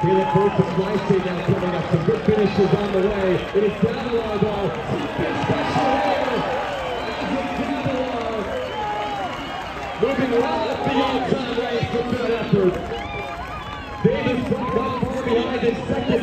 Feel it first to Slicey now coming up. Some good finishes on the way. It is Davelaar ball. Big special here. Davelaar. Moving well up the all-time race with good effort. Davis not far behind his second